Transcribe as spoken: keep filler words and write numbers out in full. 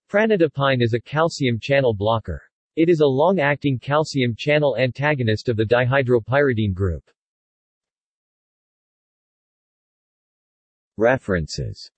Pranidipine is a calcium channel blocker. It is a long-acting calcium channel antagonist of the dihydropyridine group. References